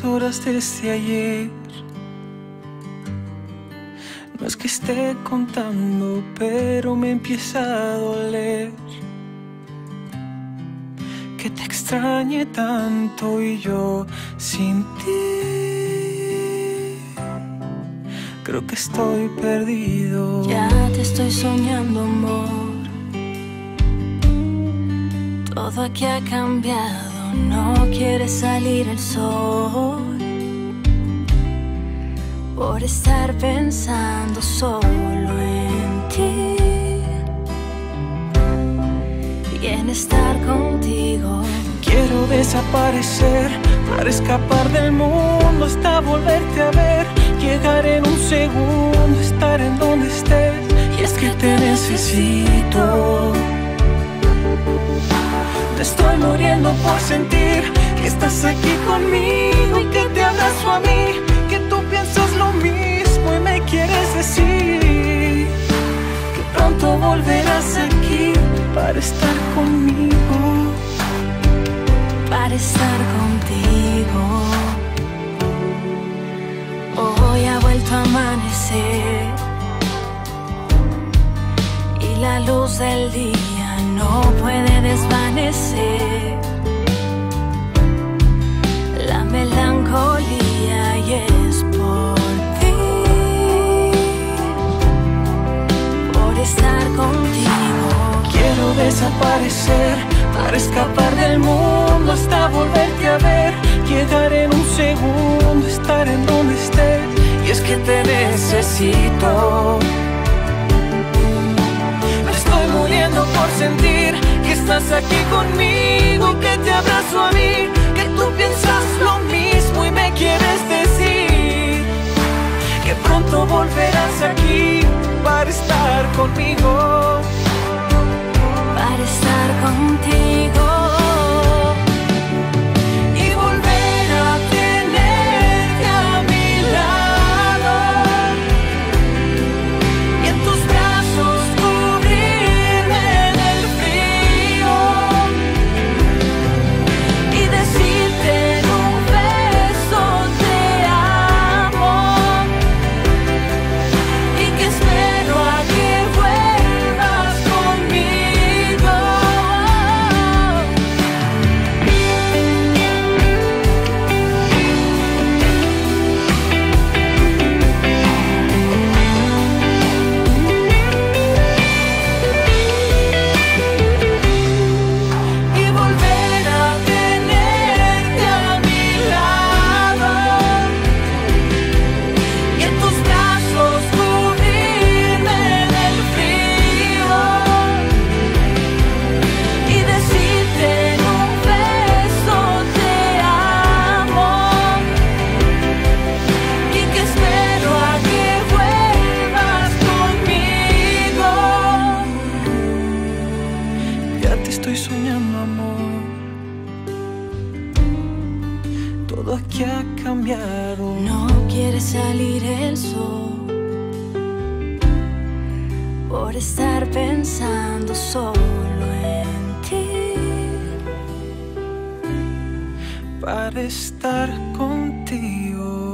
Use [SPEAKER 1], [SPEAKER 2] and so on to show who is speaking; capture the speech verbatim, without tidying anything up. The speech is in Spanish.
[SPEAKER 1] las horas desde ayer. No es que esté contando, pero me empieza a doler que te extrañe tanto y yo sin ti. Creo que estoy perdido.
[SPEAKER 2] Ya te estoy soñando, amor. Todo aquí ha cambiado, no quiere salir el sol por estar pensando solo en ti y en estar contigo.
[SPEAKER 1] Quiero desaparecer para escapar del mundo hasta volverte a ver. Llegar en un segundo, estar en donde estés. Y es que te necesito. Te estoy muriendo por sentir que estás aquí conmigo y que te abrazo a mí, que tú piensas lo mismo y me quieres decir que pronto volverás aquí para estar conmigo,
[SPEAKER 2] para estar contigo. Hoy ha vuelto a amanecer y la luz del día no puede desvanecer la melancolía y es por ti, por estar contigo.
[SPEAKER 1] Quiero desaparecer para escapar del mundo hasta volverte a ver. Llegar en un segundo, estar en donde estés. Y es que te necesito. Me estoy muriendo por sentir que estás aquí conmigo, que te abrazo a mí, que tú piensas lo mismo y me quieres decir que pronto volverás aquí para estar conmigo,
[SPEAKER 2] para estar contigo.
[SPEAKER 1] Estoy soñando, amor. Todo aquí ha cambiado.
[SPEAKER 2] No quiere salir el sol por estar pensando solo en ti,
[SPEAKER 1] para estar contigo.